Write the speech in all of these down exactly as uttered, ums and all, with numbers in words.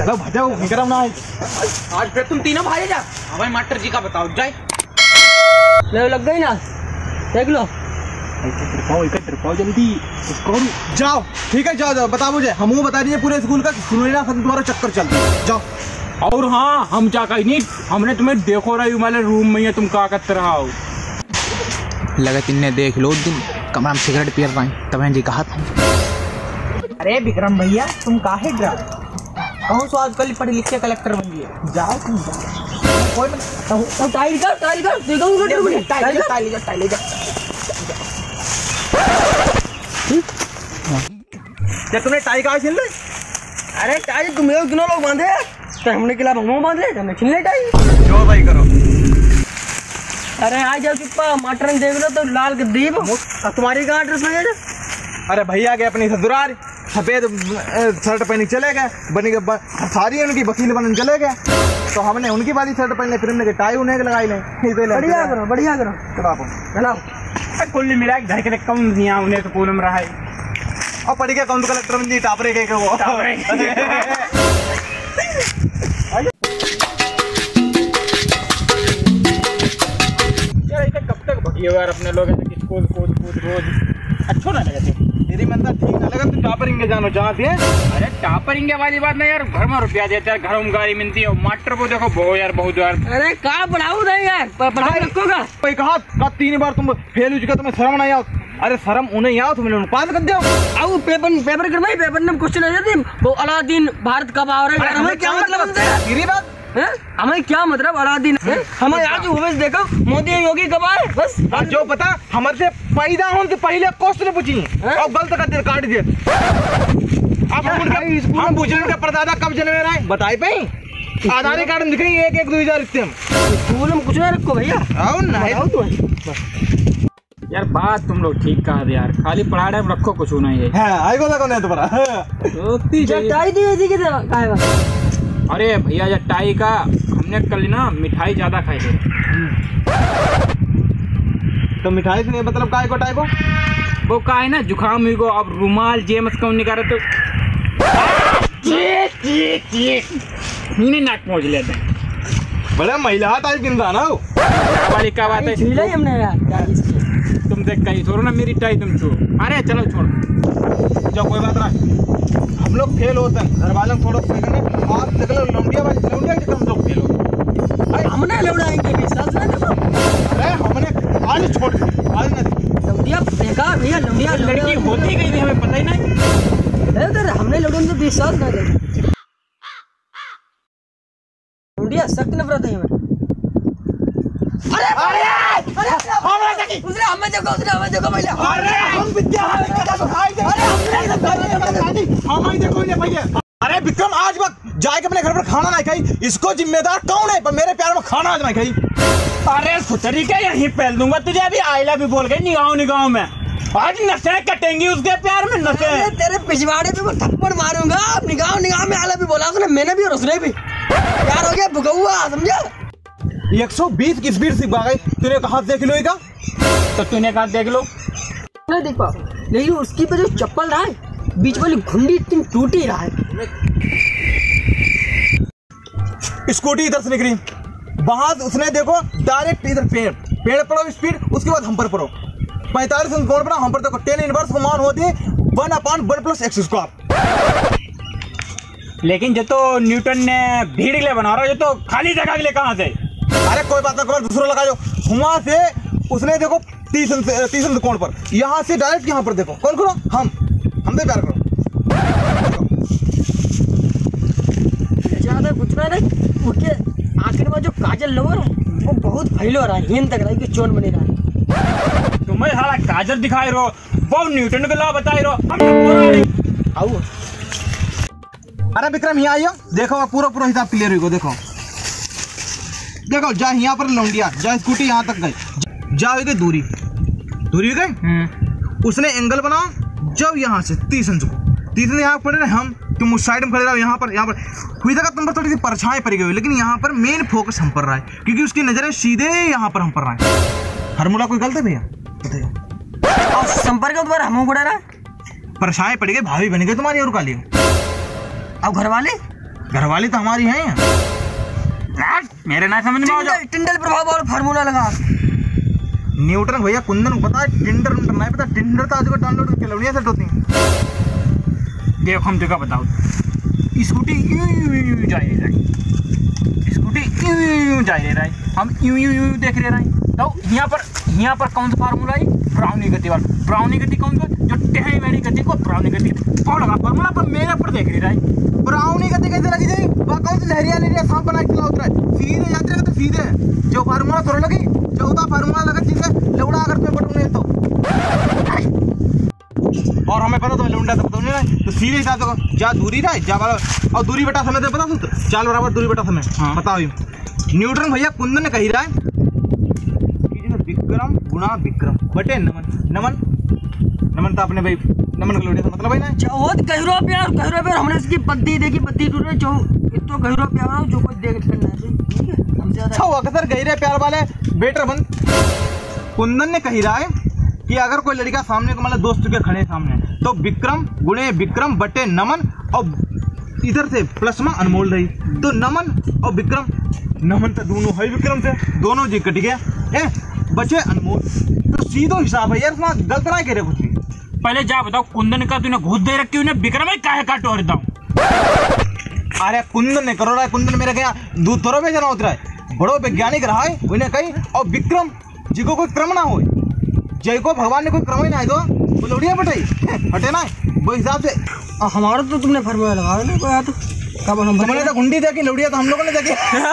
चलो भजाओ विक्रम ना आज फिर तुम तीनों भाई जा। हमारे मास्टर जी का बताओ जाए ले लग गई ना देख लो। पाओ इकट्ठे पाओ जल्दी उसको जाओ। ठीक है जाओ जाओ बताओ मुझे हम बता दीजिए पूरे स्कूल का सुनो ना सब तुम्हारा चक्कर चलता है जाओ। और हाँ हम क्या कही नहीं हमने तुम्हें देखो रही हमारे रूम में तुम क्या करते रहा हो। लगा तिन्ने देख लो दिन कमरा में सिगरेट पी रहा है तब जी कहा था। अरे विक्रम भैया तुम काहे डरा कहूँ सो आजकल पढ़े लिखे कलेक्टर बन गए। जाओ तुम जाओ कोई तब टाइल कर टाइल कर देखो टाइल टाइल टाइल क्या तुमने टाई कहा छीन ले? अरे टाई तुम लोग कितने लोग बांधे तो हमने किला हम बांधे हमने छीन ले टाई जो भाई करो। अरे आ जाओ चिप्पा माटर देख लो तो लाल के दीप तुम्हारी कहाँ ड्रेस में। अरे भैया के अपनी ससुराल सफेद शर्ट पहन चले गए बनी गए सारी उनकी वकील बनने चले गए तो हमने उनकी वाली शर्ट पहन ली फिर हमने टाई उन्हें लगाई नहीं। बढ़िया करो बढ़िया करो चलो कुल मिला घर के कम दिया उन्हें तो पूनम रहा है और पढ़ गया कौन तो कलेक्टर बन जी टापरे के वो कब तक भगी यार अपने लोग स्कूल कूद कूद रोज अच्छा ना लगे तेरी मन ठीक ना लगा तू टापरिंगे जानो जहाँ से। अरे टापरिंगे वाली बात नहीं यार घर में रुपया देते यार घर में गाड़ी मिलती है मास्टर को देखो बहुत यार बहुत यार। अरे कहाँ पढ़ाऊ नहीं यार पढ़ाई रखोगा भाई कहा का तीन बार तुम फेल हो चुका तुम्हें शर्म नहीं आओ। अरे शर्म उन्हें आओ तुमने उन्हें पास कर दो आओ पेपर पेपर कर भाई पेपर में क्वेश्चन आ जाते वो अलादीन भारत कब आ रहा है हमें क्या मतलब है बात है हमें क्या मतलब अलादीन हमें आज ओवेस देखो मोदी योगी कब आए बस जो पता हमारे से पैदा होने से पहले क्वेश्चन पूछी और गलत कर दे काट दिए। अब हम हम पूछ रहे परदादा कब जन्मे रहा है बताए पे आधार कार्ड दिख रही है एक एक दो हजार इतने स्कूल में कुछ ना रखो भैया आओ ना तो यार बात तुम लोग ठीक कहा यार खाली पढ़ा रहे रखो कुछ नहीं है। हां आई को ना तो बड़ा टाई दी ऐसी के काएगा। अरे भैया यार टाई का हमने कल ना मिठाई ज्यादा खाई थे तो मिठाई से मतलब काय को टाई को वो का है ना जुकाम हुई को अब रुमाल जेम्स कौन निकाल तो नाक पहुंच लेते बड़ा महिला टाइप गिनता ना वाली क्या बात है हमने तुम देख कहीं छोड़ो ना मेरी टाई तुम छोड़ो। अरे चलो छोड़ जो कोई बात नहीं हम लोग फेल होते हैं घर वालों थोड़ा आप देख लो लौंडिया वाली लौंडिया के तुम लोग फेल होते हमने लौड़ाएंगे विश्वास ना देखो। अरे हमने आज छोड़ आज नहीं लौंडिया बेकार भैया लौंडिया लड़की होती गई थी हमें पता ही नहीं अरे हमने लौड़न तो विश्वास ना देखो लौंडिया सख्त नफरत है हमें। अरे अरे अरे उसने हमें देखो उसने हमें देखो भैया अरे हम विद्यालय का तो खाई दे अरे हमने हम ही देखो ने भैया। अरे विक्रम आज वक्त जाके अपने घर पर खाना नहीं खाई इसको जिम्मेदार कौन है पर मेरे प्यार में खाना आज नहीं खाई। अरे सुतरी के यहीं पहल दूंगा तुझे अभी आई लव यू बोल के निगाहों निगाहों में आज नशे कटेंगी उसके प्यार में नशे तेरे पिछवाड़े पे मैं थप्पड़ मारूंगा निगाह निगाह में आई लव यू बोला उसने मैंने भी और उसने भी प्यार हो गया भुगौआ समझा। एक सौ बीस की स्पीड से भाग गई तूने कहा देख लो का तो तूने कहा देख लो नहीं देख पाओ लेकिन उसकी पे जो चप्पल रहा है बीच वाली घुंडी इतनी टूटी रहा है। स्कूटी इधर से निकली वहां उसने देखो डायरेक्ट इधर पेड़ पेड़ पड़ो स्पीड उसके बाद हम पर पड़ो पैंतालीस कोण पड़ा हम पर देखो टेन इनवर्स समान होती one upon one plus x square. लेकिन जो तो न्यूटन ने भीड़ के लिए बना रहा है जो तो खाली जगह के लिए कहाँ से। अरे कोई बात ना दूसरा लगा जो वहां से उसने देखो तीस तीस कोण पर यहाँ से डायरेक्ट यहाँ पर देखो कौन करो हम हमसे प्यार करो ज्यादा कुछ ना नहीं उसके आखिर में जो काजल लवर है वो बहुत फैलो रहा है हिंद तक रहा है कि चोन बने रहा है। तुम्हें सारा काजल दिखाई रहो वो न्यूटन के लॉ बताई रहो आओ। अरे विक्रम यहाँ आइयो देखो पूरा पूरा हिसाब क्लियर हुई देखो देखो जा यहाँ पर लौंडिया जा स्कूटी यहाँ तक गई जा हुई गई दूरी दूरी हो गई उसने एंगल बनाओ जब यहाँ से तीस इंच को तीस इंच यहाँ पड़े हम तुम उस साइड में खड़े रहो यहाँ पर यहाँ पर हुई जगह तुम पर थोड़ी सी परछाई पड़ गई लेकिन यहाँ पर मेन फोकस हम पर रहा है क्योंकि उसकी नजरें सीधे यहाँ पर हम पर रहा है। हरमुला कोई गलत है भैया बताइए और संपर्क तुम्हारा हम पड़ा रहा परछाई पड़ गई भाभी बन गई तुम्हारी और काली अब घर वाले घरवाली तो हमारी है। मेरे ना समझ में आ जाओ। टिंडल प्रभाव और फार्मूला लगा न्यूटन भैया कुंदन को पता है, टिंडर उंडर नहीं पता। टिंडर तो आजकल डाउनलोड करके लवड़ियाँ सेट होती हैं। देखो हम देखा बताओ, स्कूटी यूं यूं यूं जा रही है, स्कूटी यूं यूं यूं जा रही है, हम यूं यूं यूं देख रहे हैं। तो यहाँ पर यहाँ पर कौन सा फार्मूला है? ब्राउनी गति वाला। ब्राउनी गति कौन सा? जो टेढ़ी मेढ़ी गति को ब्राउनी गति कौन लगा फार्मूला पर मेरे पर देख रहे हैं। ब्राउनी गति कैसे लगी जाए? वह कौन सी लहरिया लहरिया सांप बना के चला उतरा है, सीधे जाते रहे तो सीधे। जो फार्मूला थोड़ा लगी, चौदह फार्मूला लगा जिसे लौड़ा अगर पे बटूने तो, और हमें पता तो लौंडा तो पता नहीं, तो सीधे हिसाब से जा दूरी रहा जा वाला, और दूरी बटा समय तो पता सूत्र, चाल बराबर दूरी बटा समय। हाँ बताओ। न्यूटन भैया कुंदन ने कही रहा है विक्रम गुणा विक्रम बटे नमन। नमन नमन तो आपने भाई नमन का लोडिया मतलब है ना, बहुत गहरा प्यार, गहरा प्यार। हमने इसकी पत्ती देखी, पत्ती टूट रही, जो इतना गहरा प्यार हो जो कोई देख करना है, ठीक है। हमसे ज्यादा अच्छा हुआ अक्सर गहरे प्यार वाले बेटर बन। कुंदन ने कही रहा है कि अगर कोई लड़का सामने को मतलब दोस्त के खड़े सामने, तो विक्रम गुणे विक्रम बटे नमन, और इधर से प्लस में अनमोल रही, तो नमन और विक्रम, नमन तो दोनों है विक्रम से, दोनों जी कट गया है, बचे अनमोल। तो सीधो हिसाब है यार, इसमें गलत ना करे कुछ भी। पहले जा बताओ, कुंदन का तूने घूस दे रखी, उन्हें विक्रम में काहे का टोर दूं? अरे कुंदन ने करो रहा है, कुंदन मेरे क्या दूध थोड़ा बेचना उतरा है, बड़ो वैज्ञानिक रहा है उन्हें कही। और विक्रम जिको कोई क्रम ना हो, जय को भगवान ने कोई क्रम ही ना दो, वो लोड़िया बटाई हटे ना, वो हिसाब से। हमारा तो तुमने फार्मूला लगाया ना कोई तो कब हम तुमने तो गुंडी देखी, लौड़िया तो हम लोगों ने देखी।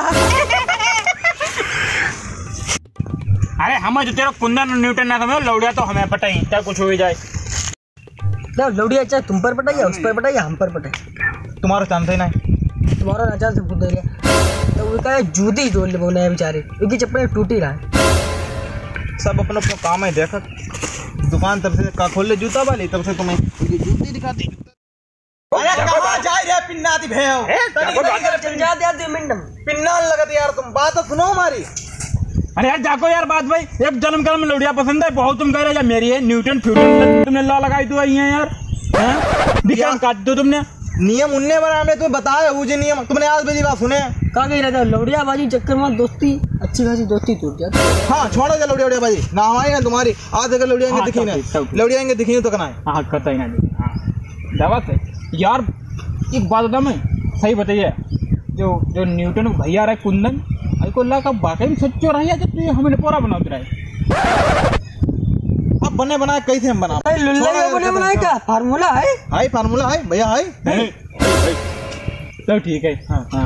अरे हमें जो तेरा कुंदन और न्यूटन ना समझो, लौड़िया तो हमें पता ही, चाहे कुछ हो जाए। लौड़िया चाहे तुम पर पटाई, उस पर पटाई, हम पर पटाई, तुम्हारा चांस ही नहीं, तुम्हारा नाचार से खुद गया। तो वो कहा जूती जोड़ ले बोले बेचारे, क्योंकि चप्पल टूटी रहा है। सब अपना अपना काम है। देखा दुकान तब से का खोल ले जूता वाली, तब से तुम्हें जूती दिखाती। अरे कहां जा रे पिन्ना दी भेव, चल जा दे दो मिनट पिन्ना लगत यार, तुम बात तो सुनो हमारी। अरे यार जाको यार बात भाई, एक जन्म कर्म में लौड़िया पसंद है बहुत, तुम कह रहे हो मेरी है न्यूटन फ्यूटन, तुमने लॉ लगाई तो आई है यार, विक्रम काट दो तुमने। नियम उन्ने बना, मैं तुम्हें बताया वो जो नियम, तुमने आज मेरी बात सुने कहा कही रहता लौड़िया बाजी चक्कर में दोस्ती अच्छी खासी दोस्ती टूट जाती। हाँ छोड़ो जा लौड़िया बाजी ना हमारी ना तुम्हारी, आज अगर लौड़िया हाँ, दिखी ना, सब ठीक, लौड़िया दिखी तो कहना है। हाँ कतई ना दी, हाँ दवा से यार एक बात बता, मैं सही बताइए, जो जो न्यूटन भैया रहे कुंदन, को अल्लाह का वाकई में सच्चो रही है, जब तू हमें पूरा बना उतरा है। अब बने बनाए कैसे हम बना, लुल्ला बने बनाए क्या फार्मूला है? हाई फार्मूला है भैया, हाई तो ठीक है। हाँ हाँ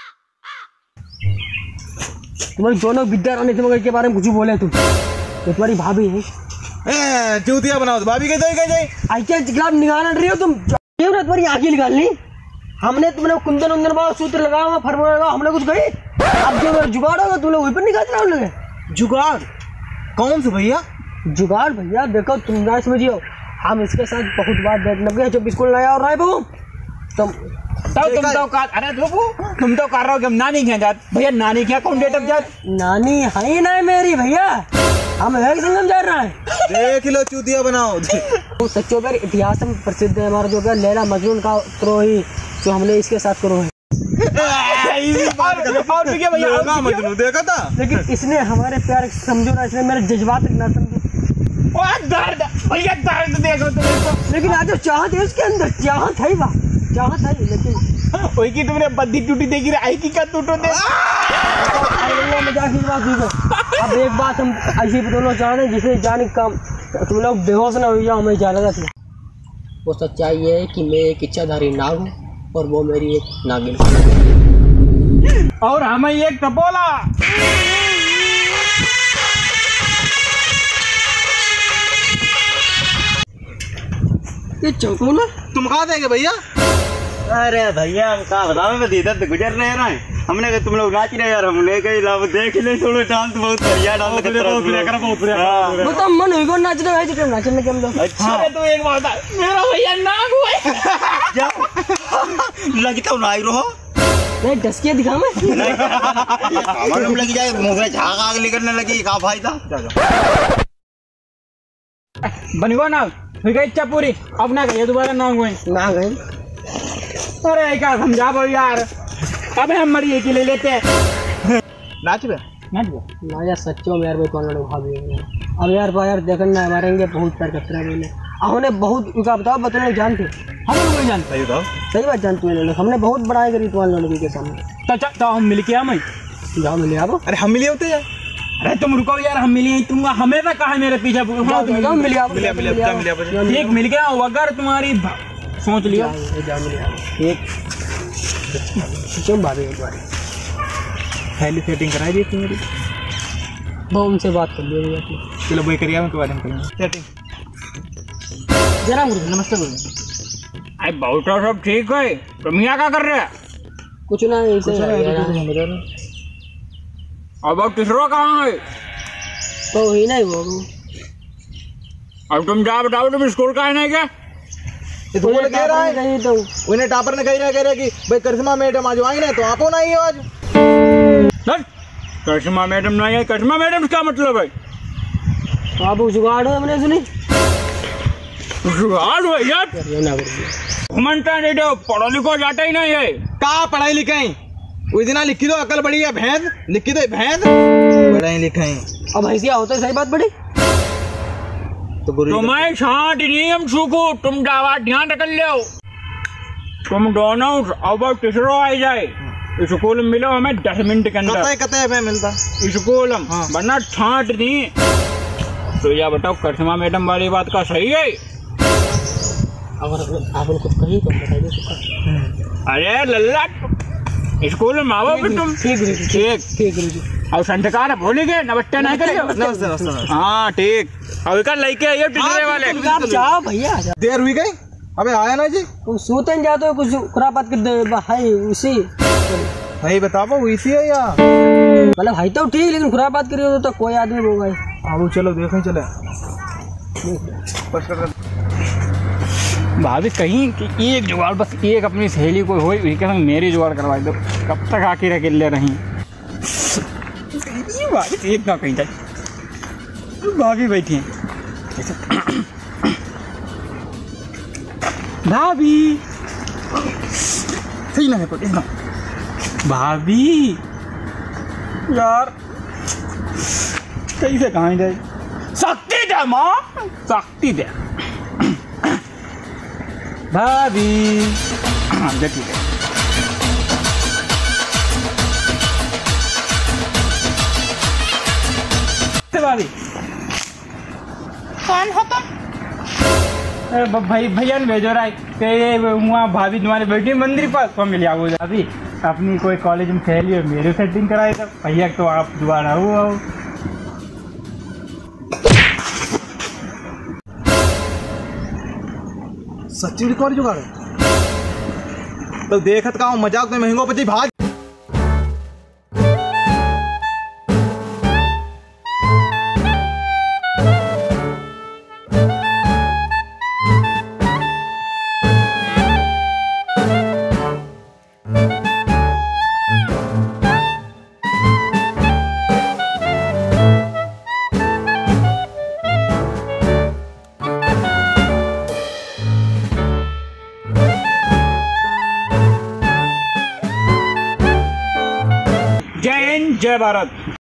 तुम्हारी दोनों विद्या रानी तुम्हारे के बारे में कुछ बोले तुम, तो तुम्हारी भाभी है चूतिया बनाओ, भाभी के जाए आई क्या खिलाफ निकाल रही हो तुम, तुम्हारी आंखें निकालनी। हमने तुमने कुंदन उंदन बाबा सूत्र लगाया, फार्मूला लगाया, हमने कुछ कही। अब जो जुगाड़ होगा तुम लोग वहीं पर निकाल रहे। जुगाड़ कौन से भैया? जुगाड़ भैया देखो तुम ना समझियो, हम इसके साथ बहुत बार बैठ लगे, जब स्कूल लाया और राय बहू तुम तो तुम तो कर, अरे देखो तुम तो कर रहे हो कि हम नानी क्या जात भैया, नानी क्या कौन डेट ऑफ जात? नानी है ही ना मेरी भैया, हम है संगम जा रहा है। देख लो चूतिया बनाओ। वो सच्चो पर इतिहास में प्रसिद्ध है हमारा, जो क्या लैला मजनून का त्रोही जो हमने इसके साथ करो है। मजनू देखा था, लेकिन इसने हमारे प्यार समझो ना, इसने मेरे जज्बात ना समझो। दर्द भैया दर्द देखो तुम, लेकिन आज चाहत है उसके अंदर, चाहत है वाह चाहत है, लेकिन वही की तुमने बद्दी टूटी देखी रही, आई की क्या टूटो दे मजाक की बात देखो। अब एक बात हम ऐसी बताना चाहते हैं जिसे जाने काम तुम लोग बेहोश ना हो जाओ, हमें जाना था। वो सच्चाई है कि मैं एक इच्छाधारी नाग हूँ और वो मेरी एक नागिन, और हमें एक टपोला। ये चौकोला तुम कहा देंगे भैया? अरे भैया हम कहा बताओ, मैं इधर से गुजर रहे ना, हमने कहा तुम लोग नाच रहे यार, हमने कही लाभ देख ले थोड़ा डांस, बहुत बढ़िया डांस कर रहा है। वो तो मन हुई नाच रहे हैं, जितने नाचने के हम लोग। अच्छा तो एक बात मेरा भैया नाग हुआ लगता हूँ नाई रहो नहीं डसके दिखा मैं हमारे लगी जाए, मुँह में झाग आग निकलने लगी, कहा भाई था बन गो ना, फिर इच्छा पूरी, अब ना कहिए दोबारा नाग हुए ना गए। अरे क्या समझा बोल यार, अबे हम मरी के ले लेते हैं। नाच बे नाच बे ना यार सच्चो में यार भाई कौन लड़ो भाभी अब यार बा यार देखना मारेंगे बहुत प्यार करते हैं मैंने हमने बहुत उनका बताओ बतने जानते हम लोग नहीं जानते। सही बताओ सही बात जानते हैं हमने बहुत बड़ाई करी तुम्हारे लड़की के सामने। तो तो हम मिल के आए। जाओ मिले आप अरे हम मिले होते यार। अरे तुम रुको यार, हम मिले तुम हमेशा कहा मेरे पीछे। हाँ, तुम जाओ मिले आप मिले मिले मिले मिले ठीक मिल गया अगर तुम्हारी सोच लियो जाओ मिले आप एक क्यों भाभी एक बार पहली सेटिंग कराई दी थी मेरी। वो उनसे बात कर लिया चलो भाई करिए हम के बारे में करेंगे सेटिंग। जरा गुरु नमस्ते गुरु। अरे बहुत सब ठीक है, तुम यहाँ क्या कर रहे हैं? कुछ ना ऐसे अब अब तीसरा कहाँ है? तो ही नहीं वो अब तुम जा बताओ, तुम स्कूल का है नहीं क्या? ये तो बोल कह रहा है कहीं तो उन्हें टापर ने कही ना कह रहा कि भाई करिश्मा मैडम आज आएंगे ना तो आपो ना ही हो आज। चल, करिश्मा मैडम नहीं है। करिश्मा मैडम क्या मतलब है? तो आप जुगाड़ हो हमने सुनी जुगाड़ हो यार, ये ना करिए घुमंटा नहीं दो, पढ़ो लिखो जाता ही नहीं है। कहा पढ़ाई लिखाई उस दिन लिखी दो अकल बड़ी है भैंस लिखी दो भैंस पढ़ाई लिखाई। अब ऐसी होता है सही बात बड़ी तो गुरु तुम्हें शांत नियम सूखो, तुम दावा ध्यान रख लो। तुम दोनों अब तीसरा आ जाए स्कूल में मिलो हमें दस मिनट के अंदर। कतई कतई में मिलता स्कूल में हाँ। वरना छांट दी। तो यह बताओ करिश्मा मैडम वाली बात का सही है? अगर आप उनको कहीं तो बताइए तो अरे लल्ला स्कूल में आओ फिर तुम। ठीक गुरु जी ठीक ठीक गुरु जी और संस्कार भूल गए, नमस्ते नहीं करियो। नमस्ते नमस्ते। हाँ ठीक, अब इधर लेके आइए टीचर वाले। आप जाओ भैया आ जाओ। देर हुई गई अबे आया ना जी। तुम सोते नहीं जाते हो कुछ खुरापात कर दे भाई उसी भाई बताओ वो इसी है या मतलब भाई तो ठीक लेकिन खुरापात करिए तो, तो कोई आदमी होगा ही। आओ चलो देखें चले। भाभी कहीं कि एक जुगाड़ बस एक अपनी सहेली को हो उसके संग मेरी जुगाड़ करवा दो, कब तक आके अकेले रही। ये भाभी एक ना कहीं जाए, भाभी बैठी हैं भाभी सही ना है पर ना भाभी यार कैसे कहाँ जाए। शक्ति दे माँ, शक्ति दे भाभी। हाँ ठीक है। भाभी कौन हो तुम? भाई भैया ने भेजो रहा है कि वहाँ भाभी तुम्हारी बेटी मंदिर पर तो मिल जाओ। अभी अपनी कोई कॉलेज में सहेली है मेरे सेटिंग कराए तब भैया तो आप दोबारा हो आओ। सच्ची रिकॉर्ड जुगाड़ तो देखत का मजाक में महंगो पची भाग। जय हिंद जय भारत।